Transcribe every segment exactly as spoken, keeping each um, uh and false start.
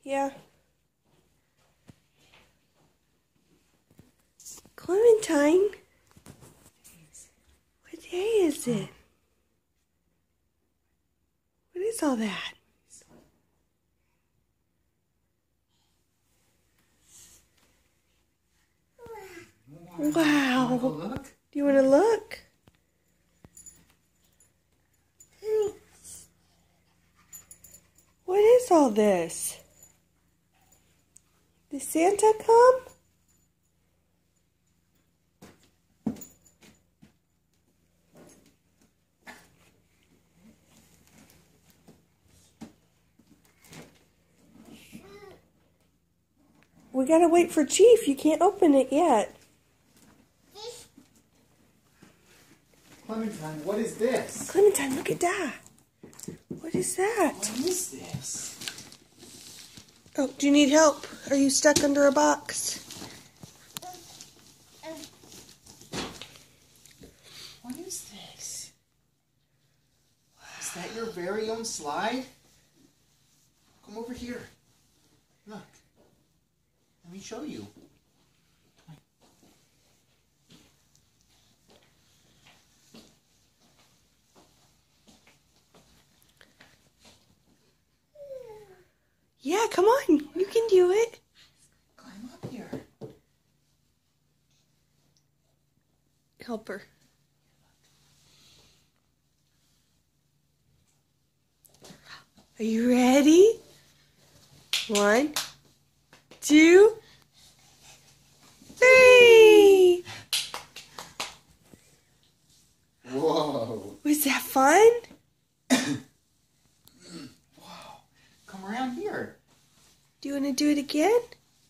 Yeah. Clementine? What day is it? What is all that? Wow. Do you want to look? What is all this? Did Santa come? We gotta wait for Chief. You can't open it yet. Clementine, what is this? Clementine, look at that. What is that? What is this? Oh, do you need help? Are you stuck under a box? What is this? Is that your very own slide? Come over here. Look. Let me show you. Yeah, come on. You can do it. Climb up here. Help her. Are you ready? One, two, three. Whoa. Was that fun? Wow. Come around here. Do you want to do it again?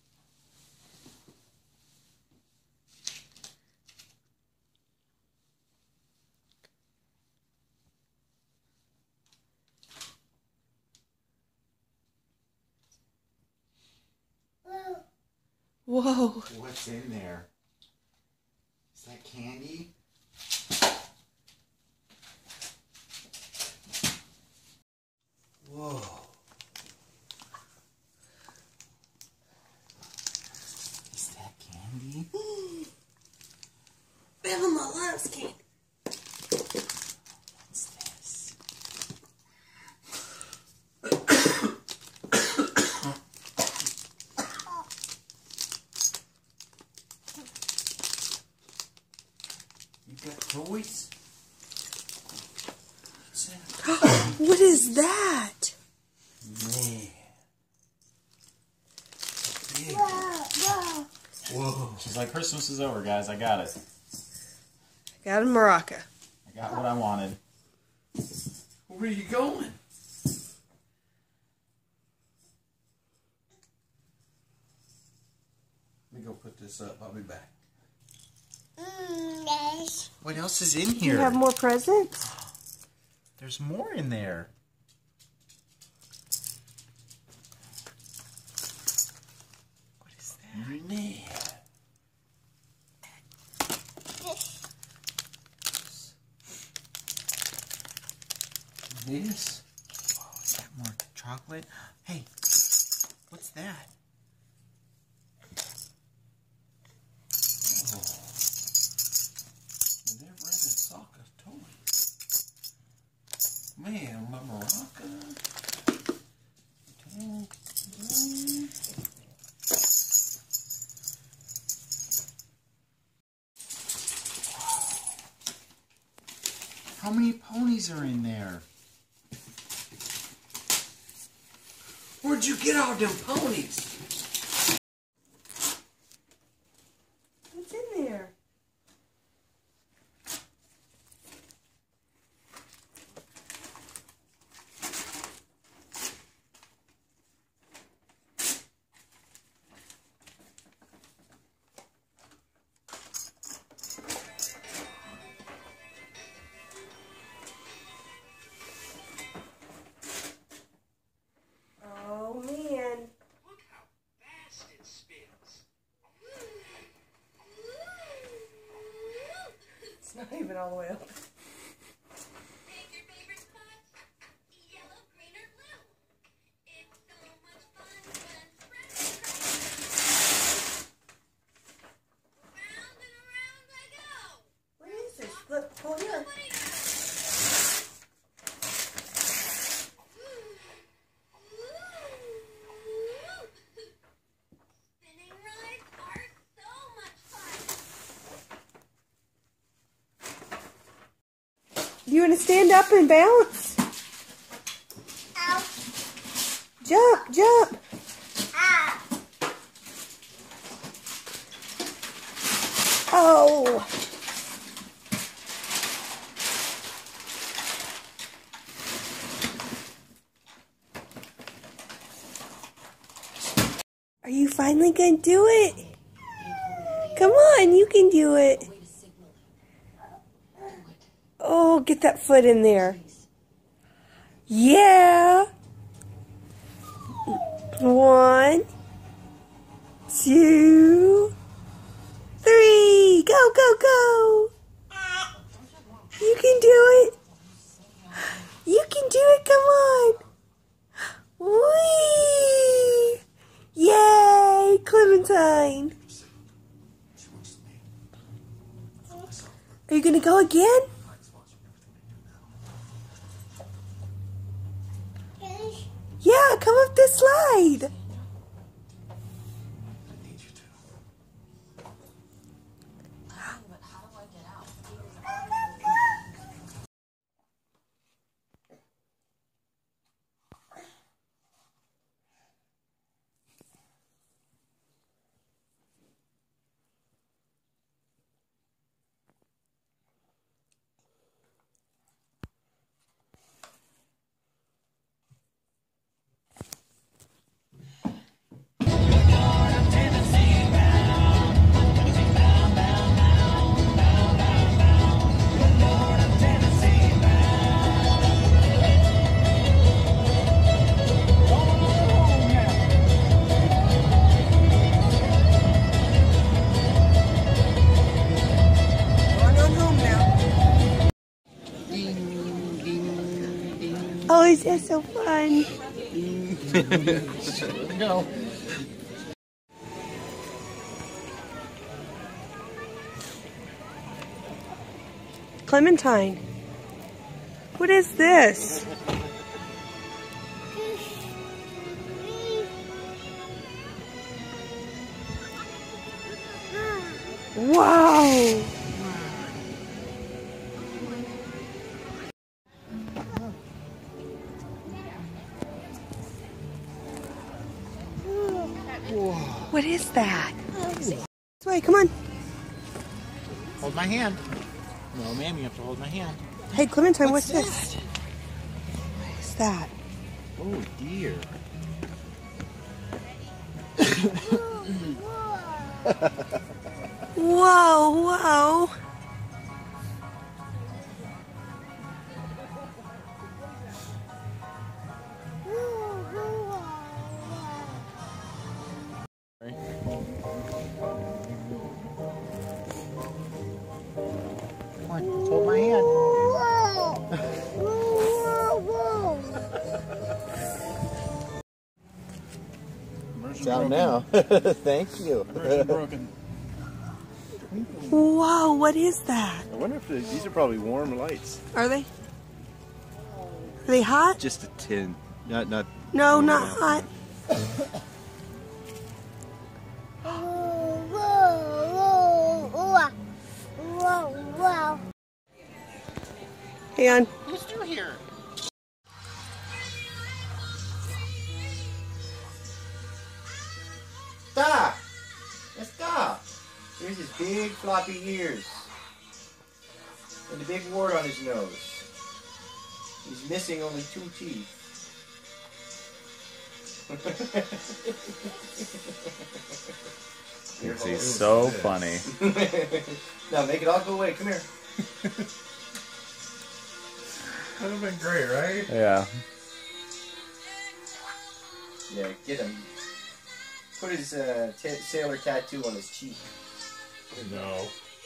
Whoa. What's in there? Is that candy? Whoa. Is that candy? Velma loves candy. What's this? You got toys? What's that? What is that? Man. Big. Whoa. She's like, Christmas is over, guys. I got it. Got a maraca. I got what I wanted. Where are you going? Let me go put this up. I'll be back. What else is in Do you here? have more presents? There's more in there. What is that? Man. This? Oh, is that more chocolate? Hey, what's that? Oh. Never read a soccer toy. Man, my maraca. How many ponies are in there? Where'd you get all them ponies? What's in there? Oh man. Look how fast it spins. It's not even all the way up. Pick your favorite spot, yellow, green, or blue. It's so much fun. Do you want to stand up and bounce? Ow. Jump, jump. Ah. Oh. Are you finally going to do it? Come on, you can do it. Oh, get that foot in there. Yeah. One, two, three. Go, go, go. You can do it. You can do it. Come on. Whee! Yay, Clementine. Are you going to go again? Yeah, come up this slide. Oh, is that so fun? Go. Clementine, what is this? Wow! What is that? This way, come on. Hold my hand. No, ma'am, you have to hold my hand. Hey, Clementine, what's, What's this? What is that? Oh, dear. Whoa, whoa. Come on, let's hold my hand. It's out now. Thank you. Broken. Whoa, what is that? I wonder if the, these are probably warm lights. Are they? Are they hot? Just a tin, not not. No, not hot. Hang on. Who's still here? Stop! Let's stop! Here's his big floppy ears. And the big wart on his nose. He's missing only two teeth. He's so funny. Now make it all go away. Come here. That would have been great, right? Yeah. Yeah, get him. Put his uh, t sailor tattoo on his cheek. No.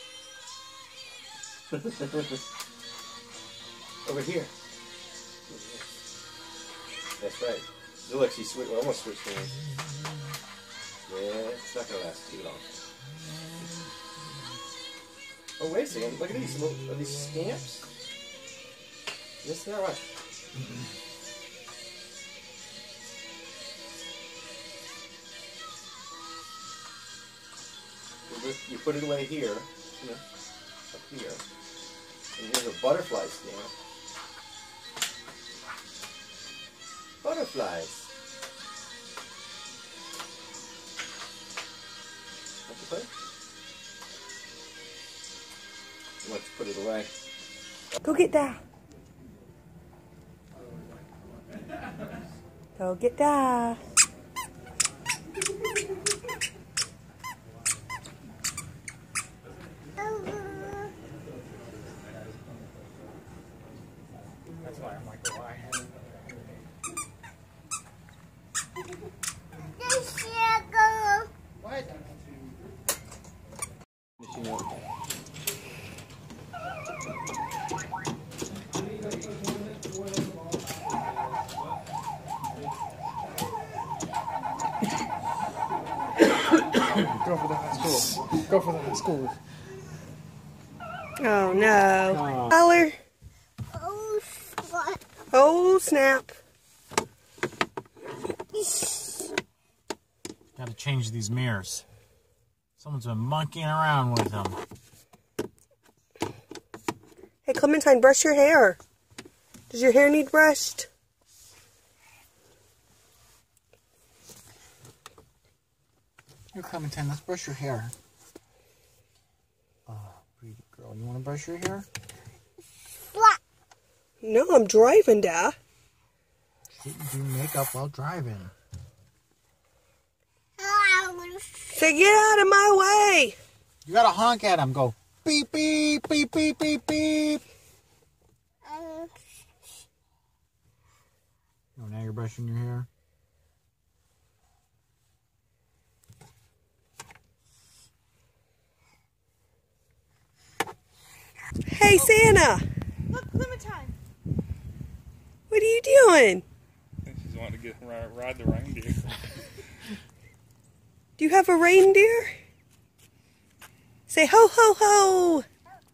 Over here. That's right. You'll actually switch. Well, almost switch hands. Yeah, it's not gonna last too long. Oh wait a second! Look at these. Little, are these stamps? Yes, they are. Watch. You put it away here. You know, up here. And here's a butterfly stand. Butterflies. Want to play? Let's put it away. Go get that. Go get that. That's why I'm like, why? What? Go for the high school. Go for the high school. Oh no. Tyler. Oh, what? Oh snap. Gotta change these mirrors. Someone's been monkeying around with them. Hey Clementine, brush your hair. Does your hair need brushed? Here, Clementine, let's brush your hair. Oh, pretty girl. You want to brush your hair? What? No, I'm driving, Dad. Shouldn't do makeup while driving. Say, get out of my way. You gotta honk at him. Go beep, beep, beep, beep, beep, beep. Um, Oh, now you're brushing your hair. Hey, Santa. Look, Clementine. What are you doing? She's wanting to get ride, ride the reindeer. Do you have a reindeer? Say ho, ho, ho.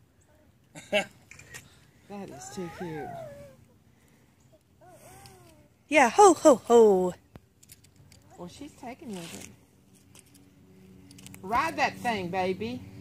That is too cute. Yeah, ho, ho, ho. Well, she's taking with it. Ride that thing, baby.